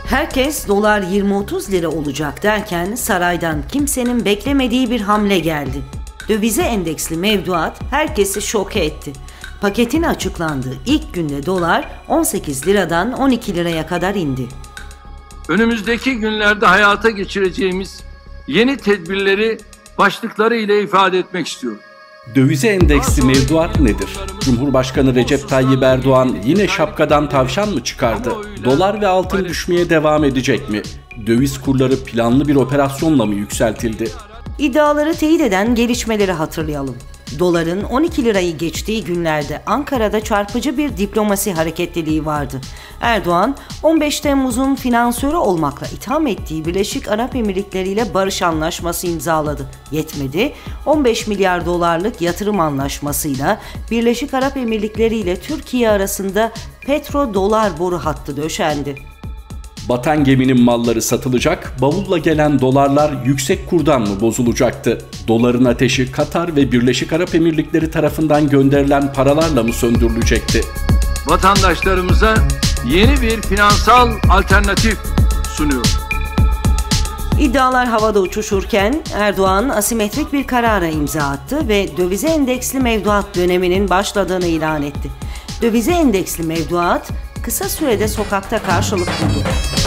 Herkes dolar 20-30 lira olacak derken saraydan kimsenin beklemediği bir hamle geldi. Dövize endeksli mevduat herkesi şoke etti. Paketin açıklandığı ilk günde dolar 18 liradan 12 liraya kadar indi. Önümüzdeki günlerde hayata geçireceğimiz yeni tedbirleri başlıkları ile ifade etmek istiyorum. Dövize endeksli mevduat nedir? Cumhurbaşkanı Recep Tayyip Erdoğan yine şapkadan tavşan mı çıkardı? Dolar ve altın düşmeye devam edecek mi? Döviz kurları planlı bir operasyonla mı yükseltildi? İddiaları teyit eden gelişmeleri hatırlayalım. Doların 12 lirayı geçtiği günlerde Ankara'da çarpıcı bir diplomasi hareketliliği vardı. Erdoğan, 15 Temmuz'un finansörü olmakla itham ettiği Birleşik Arap Emirlikleri ile barış anlaşması imzaladı. Yetmedi, 15 milyar dolarlık yatırım anlaşmasıyla Birleşik Arap Emirlikleri ile Türkiye arasında petro-dolar boru hattı döşendi. Batan geminin malları satılacak, bavulla gelen dolarlar yüksek kurdan mı bozulacaktı? Doların ateşi Katar ve Birleşik Arap Emirlikleri tarafından gönderilen paralarla mı söndürülecekti? Vatandaşlarımıza yeni bir finansal alternatif sunuyor. İddialar havada uçuşurken Erdoğan asimetrik bir karara imza attı ve dövize endeksli mevduat döneminin başladığını ilan etti. Dövize endeksli mevduat kısa sürede sokakta karşılık buldu.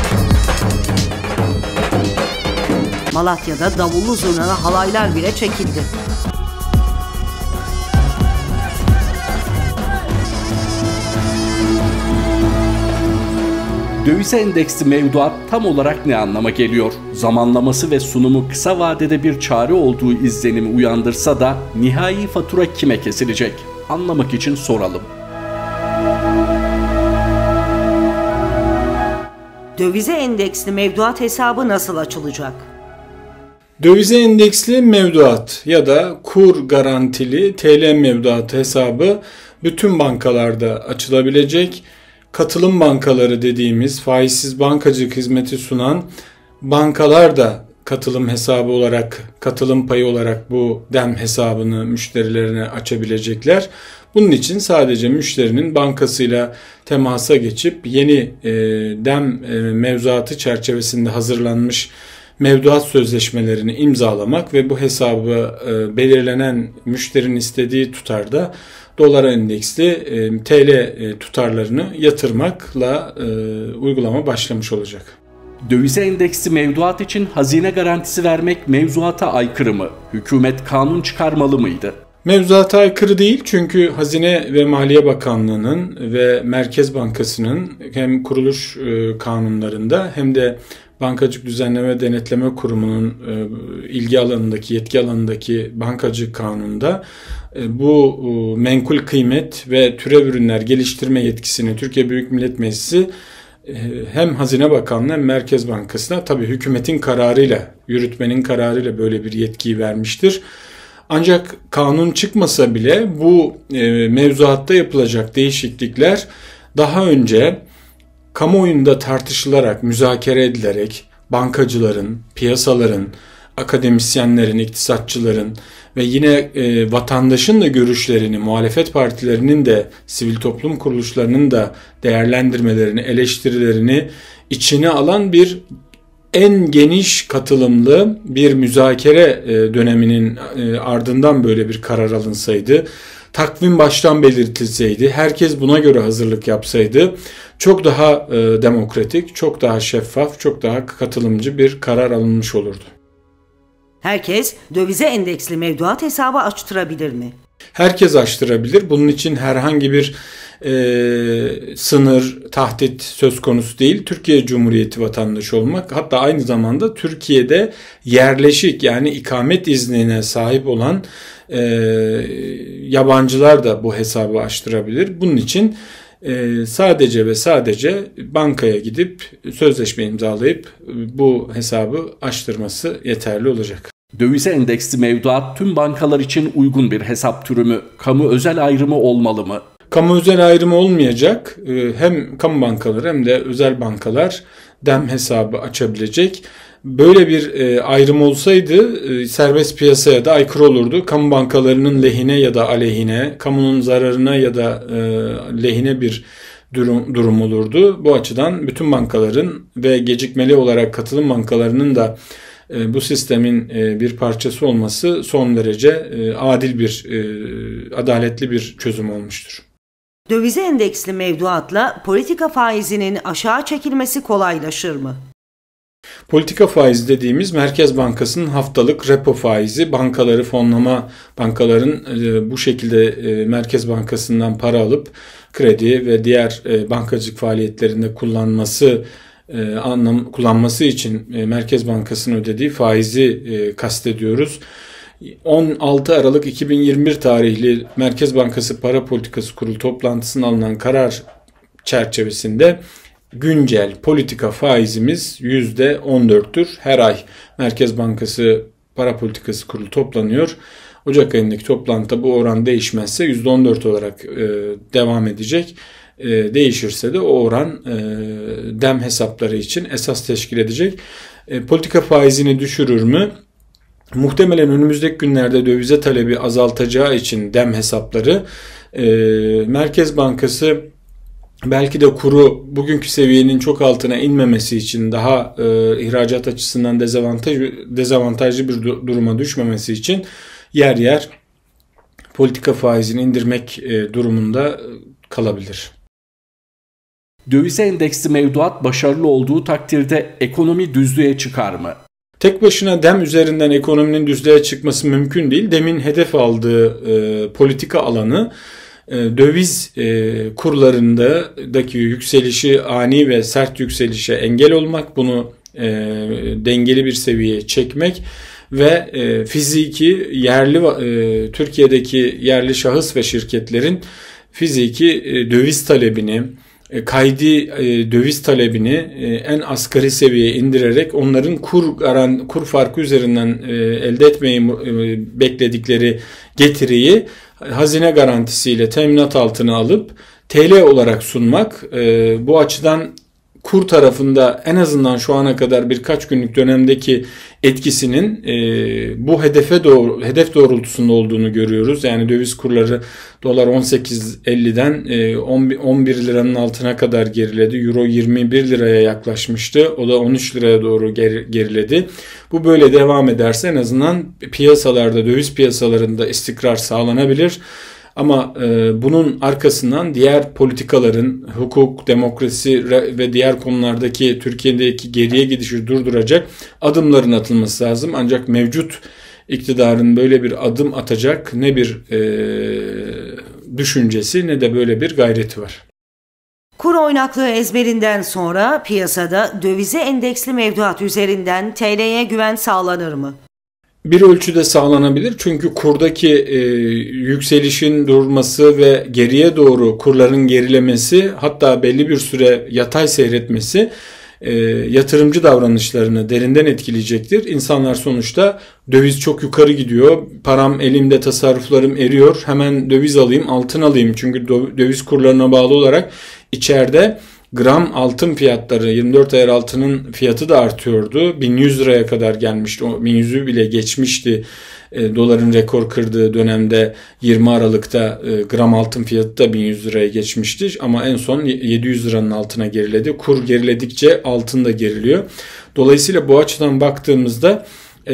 Malatya'da davullu zurnalı halaylar bile çekildi. Dövize endeksli mevduat tam olarak ne anlama geliyor? Zamanlaması ve sunumu kısa vadede bir çare olduğu izlenimi uyandırsa da nihai fatura kime kesilecek? Anlamak için soralım. Dövize endeksli mevduat hesabı nasıl açılacak? Dövize endeksli mevduat ya da kur garantili TL mevduat hesabı bütün bankalarda açılabilecek. Katılım bankaları dediğimiz faizsiz bankacılık hizmeti sunan bankalar da katılım hesabı olarak, katılım payı olarak bu dem hesabını müşterilerine açabilecekler. Bunun için sadece müşterinin bankasıyla temasa geçip yeni dem mevzuatı çerçevesinde hazırlanmış mevduat sözleşmelerini imzalamak ve bu hesabı belirlenen müşterinin istediği tutarda dolar endeksli TL tutarlarını yatırmakla uygulama başlamış olacak. Dövize endeksli mevduat için hazine garantisi vermek mevzuata aykırı mı? Hükümet kanun çıkarmalı mıydı? Mevzuata aykırı değil, çünkü Hazine ve Maliye Bakanlığı'nın ve Merkez Bankası'nın hem kuruluş kanunlarında hem de Bankacılık Düzenleme Denetleme Kurumu'nun ilgi alanındaki, yetki alanındaki bankacılık kanununda bu menkul kıymet ve türev ürünler geliştirme yetkisini Türkiye Büyük Millet Meclisi hem Hazine Bakanlığı hem Merkez Bankası'na, tabii hükümetin kararıyla, yürütmenin kararıyla böyle bir yetkiyi vermiştir. Ancak kanun çıkmasa bile bu mevzuatta yapılacak değişiklikler daha önce kamuoyunda tartışılarak, müzakere edilerek bankacıların, piyasaların, akademisyenlerin, iktisatçıların ve yine vatandaşın da görüşlerini, muhalefet partilerinin de, sivil toplum kuruluşlarının da değerlendirmelerini, eleştirilerini içine alan bir en geniş katılımlı bir müzakere döneminin ardından böyle bir karar alınsaydı, takvim baştan belirtilseydi, herkes buna göre hazırlık yapsaydı, çok daha demokratik, çok daha şeffaf, çok daha katılımcı bir karar alınmış olurdu. Herkes dövize endeksli mevduat hesabı açtırabilir mi? Herkes açtırabilir. Bunun için herhangi bir sınır, tahdit söz konusu değil. Türkiye Cumhuriyeti vatandaşı olmak, hatta aynı zamanda Türkiye'de yerleşik, yani ikamet iznine sahip olan yabancılar da bu hesabı açtırabilir. Bunun için sadece ve sadece bankaya gidip sözleşme imzalayıp bu hesabı açtırması yeterli olacak. Dövize endeksli mevduat tüm bankalar için uygun bir hesap türü mü? Kamu özel ayrımı olmalı mı? Kamu özel ayrımı olmayacak. Hem kamu bankaları hem de özel bankalar dem hesabı açabilecek. Böyle bir ayrım olsaydı serbest piyasaya da aykırı olurdu. Kamu bankalarının lehine ya da aleyhine, kamunun zararına ya da lehine bir durum olurdu. Bu açıdan bütün bankaların ve gecikmeli olarak katılım bankalarının da bu sistemin bir parçası olması son derece adaletli bir çözüm olmuştur. Dövize endeksli mevduatla politika faizinin aşağı çekilmesi kolaylaşır mı? Politika faizi dediğimiz Merkez Bankası'nın haftalık repo faizi, bankaların bu şekilde Merkez Bankası'ndan para alıp kredi ve diğer bankacılık faaliyetlerinde kullanması için Merkez Bankası'nın ödediği faizi kastediyoruz. 16 Aralık 2021 tarihli Merkez Bankası Para Politikası Kurulu toplantısında alınan karar çerçevesinde güncel politika faizimiz %14'tür. Her ay Merkez Bankası Para Politikası Kurulu toplanıyor. Ocak ayındaki toplantıda bu oran değişmezse %14 olarak devam edecek. Değişirse de o oran dem hesapları için esas teşkil edecek. Politika faizini düşürür mü? Muhtemelen önümüzdeki günlerde dövize talebi azaltacağı için dem hesapları Merkez Bankası belki de kuru bugünkü seviyenin çok altına inmemesi için daha ihracat açısından dezavantajlı bir duruma düşmemesi için yer yer politika faizini indirmek durumunda kalabilir. Dövize endeksli mevduat başarılı olduğu takdirde ekonomi düzlüğe çıkar mı? Tek başına dem üzerinden ekonominin düzlüğe çıkması mümkün değil. Demin hedef aldığı politika alanı döviz kurlarındaki yükselişi, ani ve sert yükselişe engel olmak, bunu dengeli bir seviyeye çekmek ve fiziki Türkiye'deki yerli şahıs ve şirketlerin fiziki döviz talebini, kaydi döviz talebini en asgari seviyeye indirerek onların kur farkı üzerinden elde etmeyi bekledikleri getiriyi hazine garantisiyle teminat altına alıp TL olarak sunmak, bu açıdan kur tarafında en azından şu ana kadar birkaç günlük dönemdeki etkisinin bu hedef doğrultusunda olduğunu görüyoruz. Yani döviz kurları dolar 18.50'den 11 liranın altına kadar geriledi. Euro 21 liraya yaklaşmıştı. O da 13 liraya doğru geriledi. Bu böyle devam ederse en azından döviz piyasalarında istikrar sağlanabilir. Ama bunun arkasından diğer politikaların, hukuk, demokrasi ve diğer konulardaki Türkiye'deki geriye gidişi durduracak adımların atılması lazım. Ancak mevcut iktidarın böyle bir adım atacak ne bir düşüncesi ne de böyle bir gayreti var. Kur oynaklığı ezberinden sonra piyasada dövize endeksli mevduat üzerinden TL'ye güven sağlanır mı? Bir ölçüde sağlanabilir çünkü kurdaki yükselişin durması ve geriye doğru kurların gerilemesi, hatta belli bir süre yatay seyretmesi yatırımcı davranışlarını derinden etkileyecektir. İnsanlar sonuçta döviz çok yukarı gidiyor, param elimde, tasarruflarım eriyor, hemen döviz alayım, altın alayım. Çünkü döviz kurlarına bağlı olarak içeride gram altın fiyatları, 24 ayar altının fiyatı da artıyordu. 1100 liraya kadar gelmişti. O 1100'ü bile geçmişti. Doların rekor kırdığı dönemde 20 Aralık'ta gram altın fiyatı da 1100 liraya geçmişti. Ama en son 700 liranın altına geriledi. Kur geriledikçe altın da geriliyor. Dolayısıyla bu açıdan baktığımızda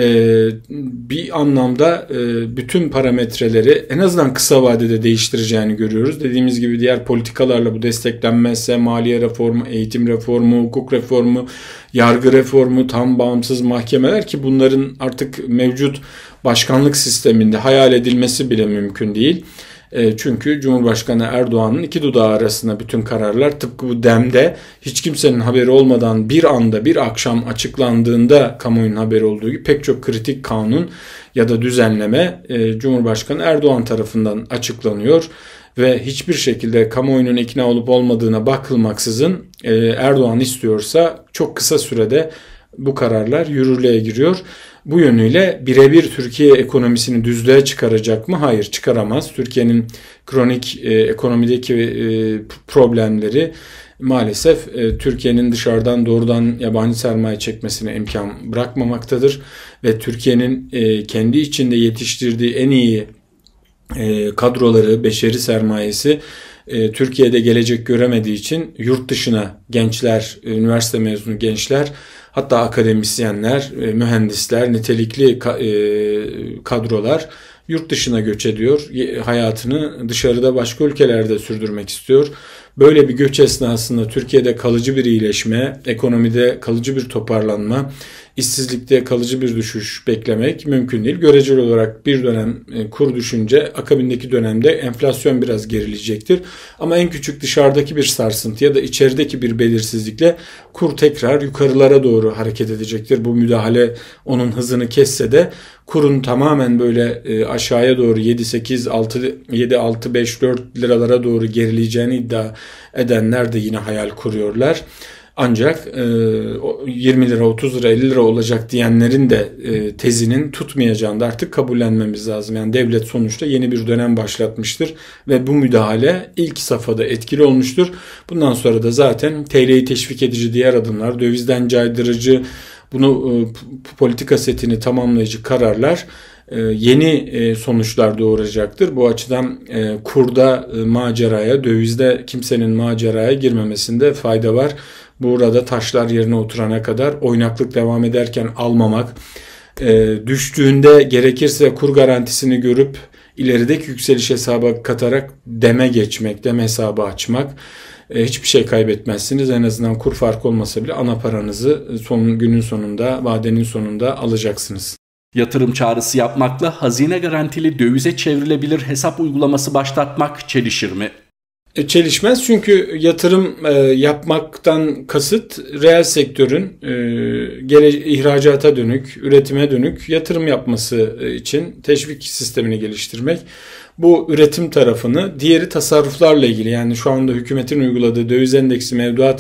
bir anlamda bütün parametreleri en azından kısa vadede değiştireceğini görüyoruz. Dediğimiz gibi diğer politikalarla bu desteklenmezse maliye reformu, eğitim reformu, hukuk reformu, yargı reformu, tam bağımsız mahkemeler, ki bunların artık mevcut başkanlık sisteminde hayal edilmesi bile mümkün değil. Çünkü Cumhurbaşkanı Erdoğan'ın iki dudağı arasında bütün kararlar, tıpkı bu demde hiç kimsenin haberi olmadan bir anda bir akşam açıklandığında kamuoyunun haberi olduğu gibi pek çok kritik kanun ya da düzenleme Cumhurbaşkanı Erdoğan tarafından açıklanıyor ve hiçbir şekilde kamuoyunun ikna olup olmadığına bakılmaksızın Erdoğan istiyorsa çok kısa sürede bu kararlar yürürlüğe giriyor. Bu yönüyle birebir Türkiye ekonomisini düzlüğe çıkaracak mı? Hayır, çıkaramaz. Türkiye'nin kronik ekonomideki problemleri maalesef Türkiye'nin dışarıdan doğrudan yabancı sermaye çekmesine imkan bırakmamaktadır. Ve Türkiye'nin kendi içinde yetiştirdiği en iyi kadroları, beşeri sermayesi Türkiye'de gelecek göremediği için yurt dışına gençler, üniversite mezunu gençler, hatta akademisyenler, mühendisler, nitelikli kadrolar yurt dışına göç ediyor. Hayatını dışarıda başka ülkelerde sürdürmek istiyor. Böyle bir göç esnasında Türkiye'de kalıcı bir iyileşme, ekonomide kalıcı bir toparlanma, işsizlikte kalıcı bir düşüş beklemek mümkün değil. Göreceli olarak bir dönem kur düşünce akabindeki dönemde enflasyon biraz gerileyecektir. Ama en küçük dışarıdaki bir sarsıntı ya da içerideki bir belirsizlikle kur tekrar yukarılara doğru hareket edecektir. Bu müdahale onun hızını kesse de kurun tamamen böyle aşağıya doğru 7-6-5-4 liralara doğru gerileyeceğini iddia edenler de yine hayal kuruyorlar. Ancak 20 lira, 30 lira, 50 lira olacak diyenlerin de tezinin tutmayacağını da artık kabullenmemiz lazım. Yani devlet sonuçta yeni bir dönem başlatmıştır ve bu müdahale ilk safhada etkili olmuştur. Bundan sonra da zaten TL'yi teşvik edici diğer adımlar, dövizden caydırıcı, bunu politika setini tamamlayıcı kararlar yeni sonuçlar doğuracaktır. Bu açıdan kurda maceraya, dövizde kimsenin maceraya girmemesinde fayda var. Burada taşlar yerine oturana kadar oynaklık devam ederken almamak, düştüğünde gerekirse kur garantisini görüp ilerideki yükseliş hesaba katarak deme geçmek, deme hesabı açmak. Hiçbir şey kaybetmezsiniz. En azından kur farkı olmasa bile ana paranızı günün sonunda, vadenin sonunda alacaksınız. Yatırım çağrısı yapmakla hazine garantili dövize çevrilebilir hesap uygulaması başlatmak çelişir mi? Çelişmez, çünkü yatırım yapmaktan kasıt reel sektörün ihracata dönük, üretime dönük yatırım yapması için teşvik sistemini geliştirmek. Bu üretim tarafını, diğeri tasarruflarla ilgili, yani şu anda hükümetin uyguladığı döviz endeksi mevduat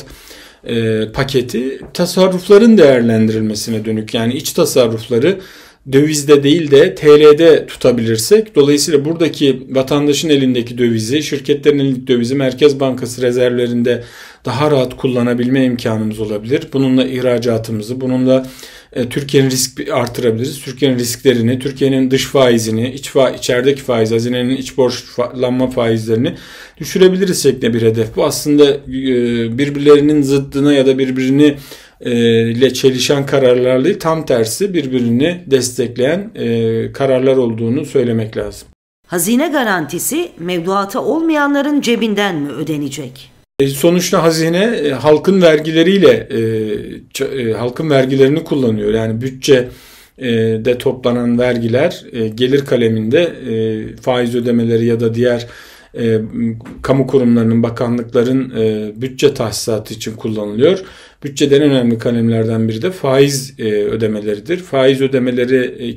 paketi tasarrufların değerlendirilmesine dönük, yani iç tasarrufları dövizde değil de TL'de tutabilirsek, dolayısıyla buradaki vatandaşın elindeki dövizi, şirketlerin elindeki dövizi Merkez Bankası rezervlerinde daha rahat kullanabilme imkanımız olabilir. Bununla ihracatımızı, bununla Türkiye'nin risk artırabiliriz. Türkiye'nin risklerini, Türkiye'nin dış faizini, içerideki faiz, hazinenin iç borçlanma faizlerini düşürebiliriz şeklinde bir hedef. Bu aslında birbirlerinin zıddına ya da birbirini ile çelişen kararlar değil, tam tersi birbirini destekleyen kararlar olduğunu söylemek lazım. Hazine garantisi mevduata olmayanların cebinden mi ödenecek? Sonuçta hazine halkın vergileriyle halkın vergilerini kullanıyor. Yani bütçede toplanan vergiler gelir kaleminde faiz ödemeleri ya da diğer kamu kurumlarının, bakanlıkların bütçe tahsisatı için kullanılıyor. Bütçeden önemli kalemlerden biri de faiz ödemeleridir. Faiz ödemeleri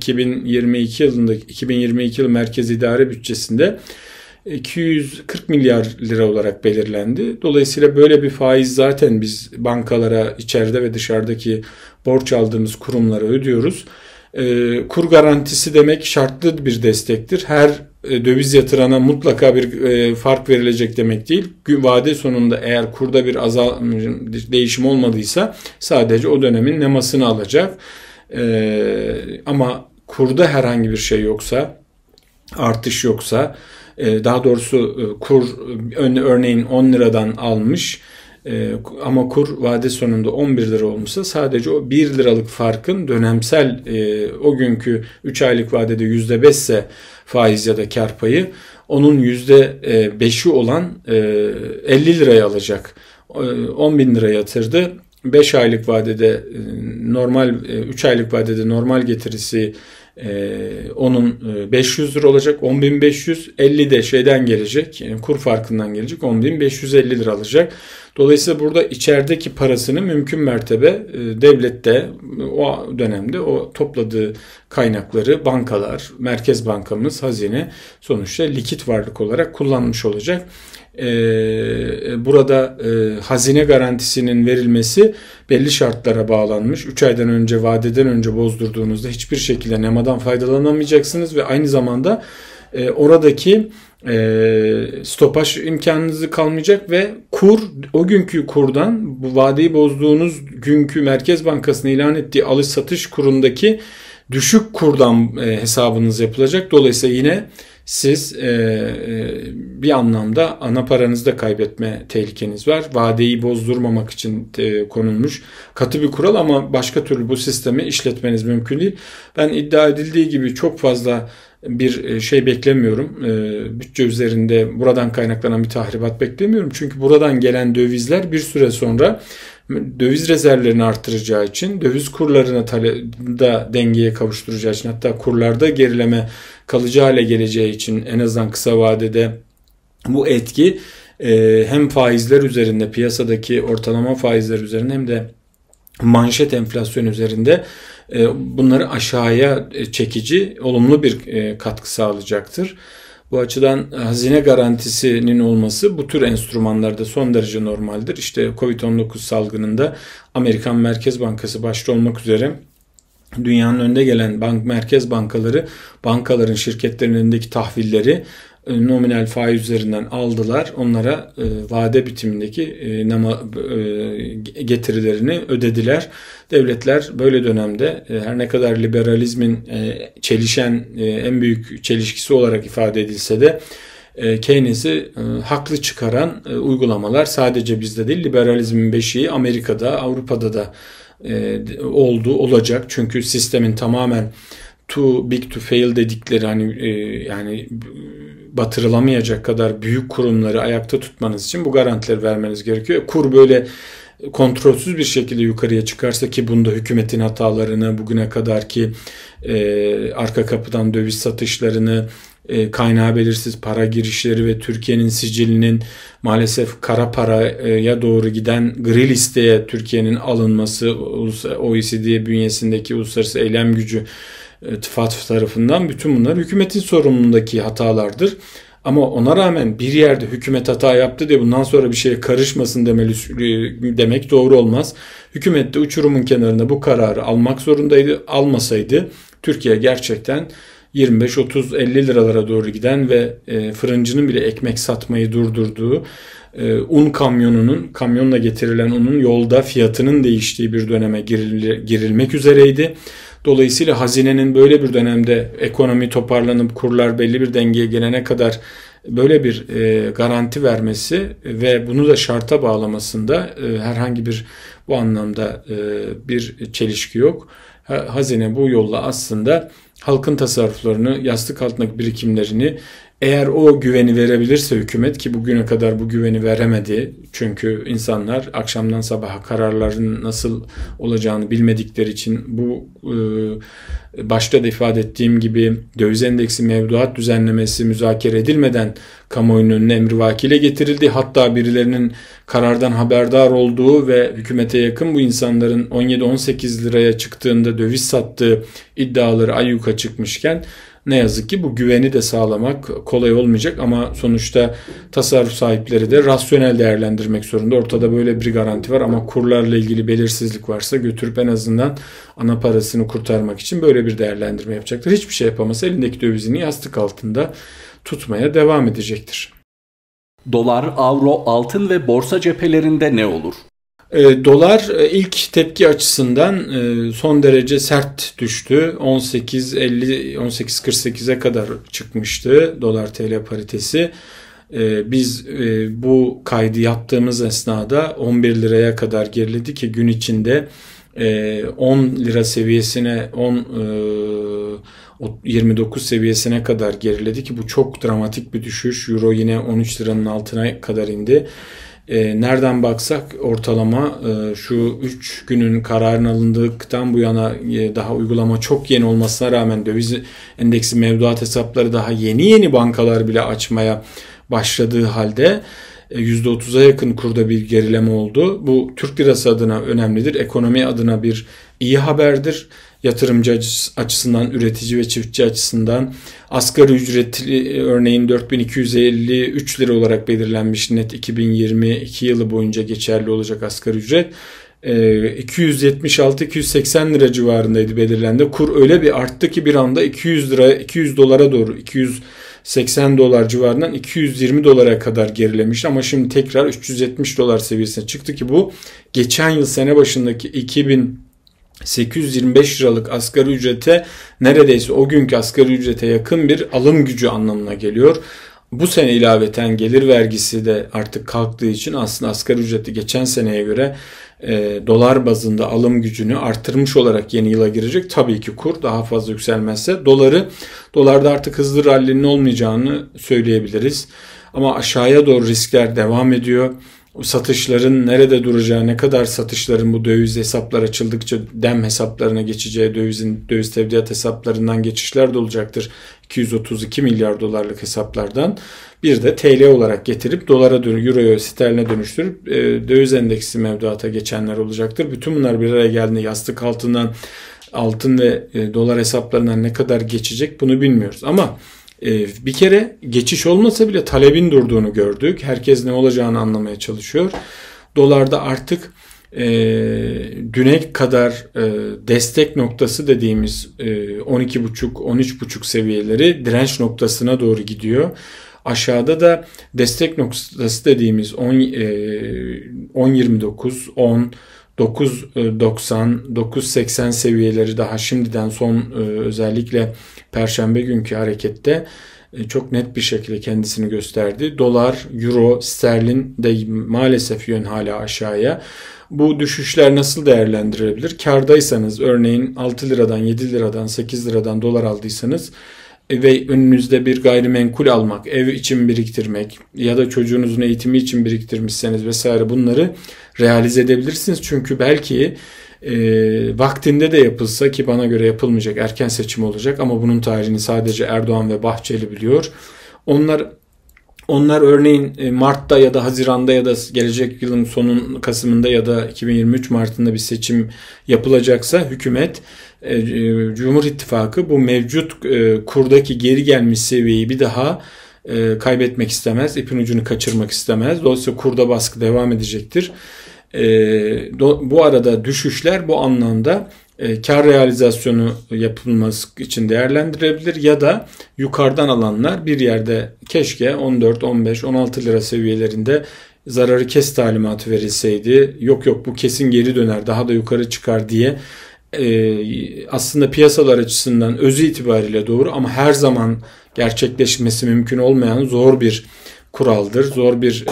2022 yılı Merkez İdare Bütçesi'nde 240 milyar lira olarak belirlendi. Dolayısıyla böyle bir faiz zaten biz bankalara, içeride ve dışarıdaki borç aldığımız kurumlara ödüyoruz. Kur garantisi demek şartlı bir destektir. Her döviz yatırana mutlaka bir fark verilecek demek değil. Vade sonunda eğer kurda bir değişim olmadıysa sadece o dönemin nemasını alacak. Ama kurda herhangi bir şey yoksa, artış yoksa, daha doğrusu kur örneğin 10 liradan almış ama kur vade sonunda 11 lira olmuşsa sadece o 1 liralık farkın dönemsel o günkü 3 aylık vadede %5 ise faiz ya da kar payı, onun %5'i olan 50 liraya alacak. 10 bin lira yatırdı. 5 aylık vadede normal, 3 aylık vadede normal getirisi onun 500 lira olacak. 10.500, 50 de şeyden gelecek, yani kur farkından gelecek, 10.550 lira alacak. Dolayısıyla burada içerideki parasını mümkün mertebe devlette o dönemde o topladığı kaynakları bankalar, Merkez Bankamız, hazine sonuçta likit varlık olarak kullanmış olacak. Burada hazine garantisinin verilmesi belli şartlara bağlanmış. 3 aydan önce, vadeden önce bozdurduğunuzda hiçbir şekilde nemadan faydalanamayacaksınız ve aynı zamanda oradaki stopaj imkanınız kalmayacak ve kur, o günkü kurdan, bu vadeyi bozduğunuz günkü Merkez Bankası'nın ilan ettiği alış satış kurundaki düşük kurdan hesabınız yapılacak. Dolayısıyla yine siz bir anlamda ana paranızda kaybetme tehlikeniz var. Vadeyi bozdurmamak için konulmuş katı bir kural ama başka türlü bu sistemi işletmeniz mümkün değil. Ben iddia edildiği gibi çok fazla bir şey beklemiyorum. Bütçe üzerinde buradan kaynaklanan bir tahribat beklemiyorum. Çünkü buradan gelen dövizler bir süre sonra döviz rezervlerini artıracağı için, döviz kurlarını da dengeye kavuşturacağı için, hatta kurlarda gerileme kalıcı hale geleceği için en azından kısa vadede bu etki hem faizler üzerinde, piyasadaki ortalama faizler üzerinde hem de manşet enflasyon üzerinde bunları aşağıya çekici, olumlu bir katkı sağlayacaktır. Bu açıdan hazine garantisinin olması bu tür enstrümanlarda son derece normaldir. İşte Covid-19 salgınında Amerikan Merkez Bankası başta olmak üzere dünyanın önde gelen merkez bankaları, bankaların, şirketlerin elindeki tahvilleri nominal faiz üzerinden aldılar. Onlara vade bitimindeki getirilerini ödediler. Devletler böyle dönemde her ne kadar liberalizmin çelişen en büyük çelişkisi olarak ifade edilse de Keynes'i haklı çıkaran uygulamalar sadece bizde değil, liberalizmin beşiği Amerika'da, Avrupa'da da olacak. Çünkü sistemin tamamen too big to fail dedikleri yani batırılamayacak kadar büyük kurumları ayakta tutmanız için bu garantileri vermeniz gerekiyor. Kur böyle kontrolsüz bir şekilde yukarıya çıkarsa, ki bunda hükümetin hatalarını, bugüne kadarki arka kapıdan döviz satışlarını, kaynağı belirsiz para girişleri ve Türkiye'nin sicilinin maalesef kara paraya doğru giden gri listeye Türkiye'nin alınması, OECD bünyesindeki uluslararası eylem gücü TFATF tarafından, bütün bunlar hükümetin sorumluluğundaki hatalardır. Ama ona rağmen bir yerde hükümet hata yaptı diye bundan sonra bir şeye karışmasın demek doğru olmaz. Hükümet de uçurumun kenarında bu kararı almak zorundaydı. Almasaydı Türkiye gerçekten 25, 30, 50 liralara doğru giden ve fırıncının bile ekmek satmayı durdurduğu, un kamyonla getirilen unun yolda fiyatının değiştiği bir döneme girilmek üzereydi. Dolayısıyla hazinenin böyle bir dönemde ekonomi toparlanıp kurlar belli bir dengeye gelene kadar böyle bir garanti vermesi ve bunu da şarta bağlamasında herhangi bir bu anlamda bir çelişki yok. Hazine bu yolla aslında halkın tasarruflarını, yastık altındaki birikimlerini, eğer o güveni verebilirse hükümet, ki bugüne kadar bu güveni veremedi. Çünkü insanlar akşamdan sabaha kararların nasıl olacağını bilmedikleri için bu başta da ifade ettiğim gibi döviz endeksi mevduat düzenlemesi müzakere edilmeden kamuoyunun önüne emrivakiyle getirildi. Hatta birilerinin karardan haberdar olduğu ve hükümete yakın bu insanların 17-18 liraya çıktığında döviz sattığı iddiaları ayyuka çıkmışken ne yazık ki bu güveni de sağlamak kolay olmayacak ama sonuçta tasarruf sahipleri de rasyonel değerlendirmek zorunda. Ortada böyle bir garanti var ama kurlarla ilgili belirsizlik varsa götürüp en azından ana parasını kurtarmak için böyle bir değerlendirme yapacaktır. Hiçbir şey yapamasa elindeki dövizini yastık altında tutmaya devam edecektir. Dolar, avro, altın ve borsa cephelerinde ne olur? Dolar ilk tepki açısından son derece sert düştü. 18.48'e kadar çıkmıştı dolar TL paritesi. Biz bu kaydı yaptığımız esnada 11 liraya kadar geriledi ki gün içinde 10 lira seviyesine 29 seviyesine kadar geriledi ki bu çok dramatik bir düşüş. Euro yine 13 liranın altına kadar indi. Nereden baksak ortalama şu 3 günün kararın alındıktan bu yana daha uygulama çok yeni olmasına rağmen döviz endeksi mevduat hesapları daha yeni bankalar bile açmaya başladığı halde %30'a yakın kurda bir gerileme oldu. Bu Türk lirası adına önemlidir. Ekonomi adına bir iyi haberdir. Yatırımcı açısından, üretici ve çiftçi açısından asgari ücretli örneğin 4.253 lira olarak belirlenmiş net 2022 yılı boyunca geçerli olacak asgari ücret. 276-280 lira civarındaydı belirlendi. Kur öyle bir arttı ki bir anda 200 dolara doğru 280 dolar civarından 220 dolara kadar gerilemişti ama şimdi tekrar 370 dolar seviyesine çıktı ki bu geçen yıl sene başındaki 825 liralık asgari ücrete, neredeyse o günkü asgari ücrete yakın bir alım gücü anlamına geliyor. Bu sene ilaveten gelir vergisi de artık kalktığı için aslında asgari ücreti geçen seneye göre dolar bazında alım gücünü artırmış olarak yeni yıla girecek. Tabii ki kur daha fazla yükselmezse dolarda artık hızlı rallinin olmayacağını söyleyebiliriz. Ama aşağıya doğru riskler devam ediyor. Satışların nerede duracağı, ne kadar satışların bu döviz hesaplar açıldıkça dem hesaplarına geçeceği, döviz tevdiat hesaplarından geçişler de olacaktır. 232 milyar dolarlık hesaplardan. Bir de TL olarak getirip dolara, euroya, sterline dönüştürüp döviz endeksi mevduata geçenler olacaktır. Bütün bunlar bir araya geldiğinde yastık altından altın ve dolar hesaplarından ne kadar geçecek bunu bilmiyoruz. Ama bir kere geçiş olmasa bile talebin durduğunu gördük. Herkes ne olacağını anlamaya çalışıyor. Dolarda artık düne kadar destek noktası dediğimiz 12,5-13,5 seviyeleri direnç noktasına doğru gidiyor. Aşağıda da destek noktası dediğimiz 10.29, 10, 9.90, 9.80 seviyeleri daha şimdiden son özellikle Perşembe günkü harekette çok net bir şekilde kendisini gösterdi. Dolar, euro, sterlin de maalesef yön hala aşağıya. Bu düşüşler nasıl değerlendirilebilir? Kârdaysanız, örneğin 6 liradan, 7 liradan, 8 liradan dolar aldıysanız ve önünüzde bir gayrimenkul almak, ev için biriktirmek ya da çocuğunuzun eğitimi için biriktirmişseniz vesaire bunları realize edebilirsiniz. Çünkü belki vaktinde de yapılsa, ki bana göre yapılmayacak, erken seçim olacak ama bunun tarihini sadece Erdoğan ve Bahçeli biliyor. Onlar örneğin Mart'ta ya da Haziran'da ya da gelecek yılın sonun Kasım'ında ya da 2023 Mart'ında bir seçim yapılacaksa hükümet, Cumhur İttifakı bu mevcut kurdaki geri gelmiş seviyeyi bir daha kaybetmek istemez. İpin ucunu kaçırmak istemez. Dolayısıyla kurda baskı devam edecektir. Bu arada düşüşler bu anlamda kar realizasyonu yapılması için değerlendirilebilir ya da yukarıdan alanlar bir yerde keşke 14, 15, 16 lira seviyelerinde zararı kes talimatı verilseydi, yok bu kesin geri döner, daha da yukarı çıkar diye aslında piyasalar açısından özü itibariyle doğru ama her zaman gerçekleşmesi mümkün olmayan zor bir kuraldır, zor bir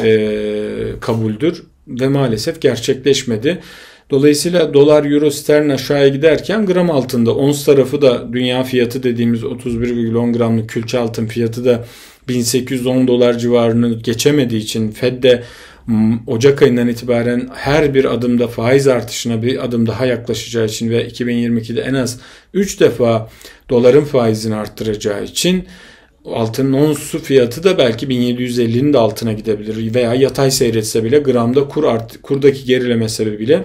kabuldür ve maalesef gerçekleşmedi. Dolayısıyla dolar, euro, sterlin aşağıya giderken gram altında ons tarafı da dünya fiyatı dediğimiz 31,10 gramlık külçe altın fiyatı da 1810 dolar civarını geçemediği için Fed de Ocak ayından itibaren her bir adımda faiz artışına bir adım daha yaklaşacağı için ve 2022'de en az 3 defa doların faizini arttıracağı için altının onsu fiyatı da belki 1750'nin de altına gidebilir veya yatay seyretse bile gramda kurdaki gerileme sebebiyle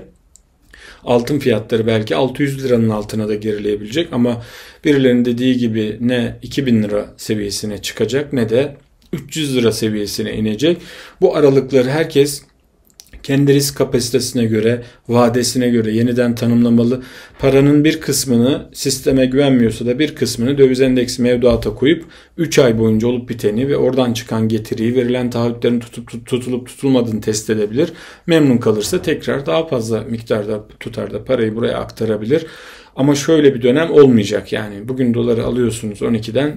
altın fiyatları belki 600 liranın altına da gerileyebilecek ama birilerinin dediği gibi ne 2000 lira seviyesine çıkacak ne de 300 lira seviyesine inecek. Bu aralıkları herkes kendi risk kapasitesine göre, vadesine göre yeniden tanımlamalı. Paranın bir kısmını sisteme güvenmiyorsa da bir kısmını döviz endeksi mevduata koyup 3 ay boyunca olup biteni ve oradan çıkan getiriyi, verilen taahhütlerin tutulup tutulmadığını test edebilir. Memnun kalırsa tekrar daha fazla miktarda tutarda parayı buraya aktarabilir. Ama şöyle bir dönem olmayacak yani. Bugün doları alıyorsunuz 12'den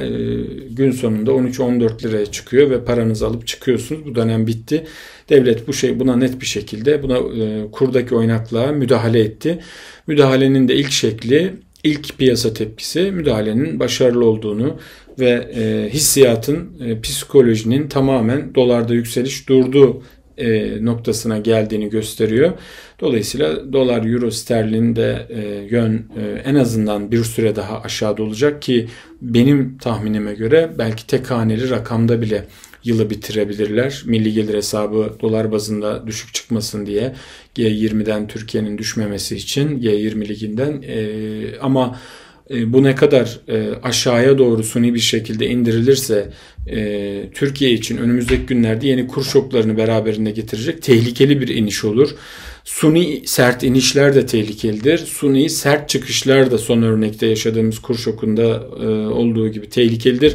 gün sonunda 13-14 liraya çıkıyor ve paranızı alıp çıkıyorsunuz. Bu dönem bitti. Devlet buna net bir şekilde kurdaki oynaklığa müdahale etti. Müdahalenin de ilk şekli, ilk piyasa tepkisi müdahalenin başarılı olduğunu ve hissiyatın, psikolojinin tamamen dolarda yükseliş durduğu noktasına geldiğini gösteriyor. Dolayısıyla dolar, euro, sterlin de yön en azından bir süre daha aşağıda olacak ki benim tahminime göre belki tek haneli rakamda bile yılı bitirebilirler. Milli gelir hesabı dolar bazında düşük çıkmasın diye G20'den Türkiye'nin düşmemesi için G20 liginden ama bu ne kadar aşağıya doğru suni bir şekilde indirilirse Türkiye için önümüzdeki günlerde yeni kur şoklarını beraberinde getirecek tehlikeli bir iniş olur. Suni sert inişler de tehlikelidir. Suni sert çıkışlar da son örnekte yaşadığımız kur şokunda olduğu gibi tehlikelidir.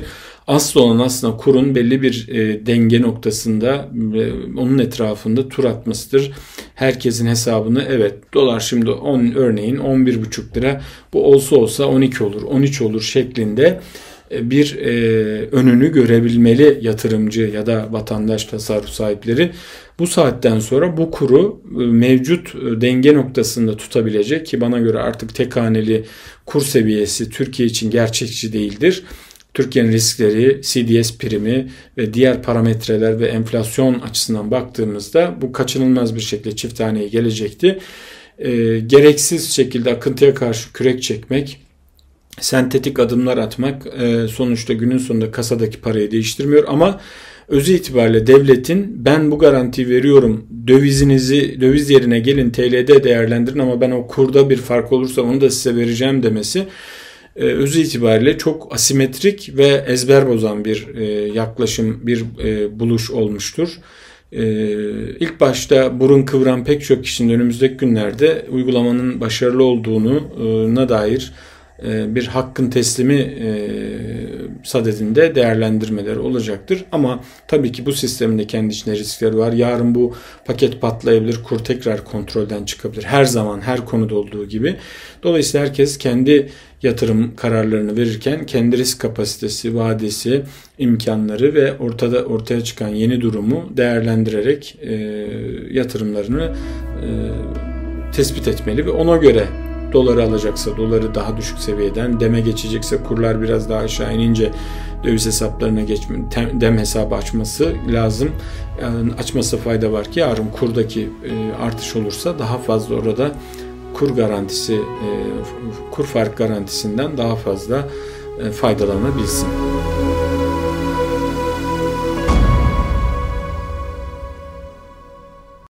Asıl olan aslında kurun belli bir denge noktasında onun etrafında tur atmasıdır. Herkesin hesabını evet dolar şimdi örneğin 11,5 lira, bu olsa 12 olur 13 olur şeklinde bir önünü görebilmeli yatırımcı ya da vatandaş, tasarruf sahipleri. Bu saatten sonra bu kuru mevcut denge noktasında tutabilecek, ki bana göre artık tek haneli kur seviyesi Türkiye için gerçekçi değildir. Türkiye'nin riskleri, CDS primi ve diğer parametreler ve enflasyon açısından baktığımızda bu kaçınılmaz bir şekilde çift haneye gelecekti. Gereksiz şekilde akıntıya karşı kürek çekmek, sentetik adımlar atmak sonuçta günün sonunda kasadaki parayı değiştirmiyor, ama özü itibariyle devletin ben bu garantiyi veriyorum, döviz yerine gelin TL'de değerlendirin ama ben o kurda bir fark olursa onu da size vereceğim demesi özü itibariyle çok asimetrik ve ezber bozan bir yaklaşım, bir buluş olmuştur. İlk başta burun kıvıran pek çok kişinin önümüzdeki günlerde uygulamanın başarılı olduğuna dair bir hakkın teslimi sadedinde değerlendirmeler olacaktır. Ama tabii ki bu sistemin de kendi içinde riskleri var. Yarın bu paket patlayabilir, kur tekrar kontrolden çıkabilir. Her zaman, her konuda olduğu gibi. Dolayısıyla herkes kendi yatırım kararlarını verirken kendi risk kapasitesi, vadesi, imkanları ve ortaya çıkan yeni durumu değerlendirerek yatırımlarını tespit etmeli ve ona göre doları alacaksa doları daha düşük seviyeden, deme geçecekse kurlar biraz daha aşağı inince döviz hesaplarına dem hesabı açması lazım. Yani açması fayda var ki yarın kurdaki artış olursa daha fazla orada kur garantisi, kur fark garantisinden daha fazla faydalanabilsin.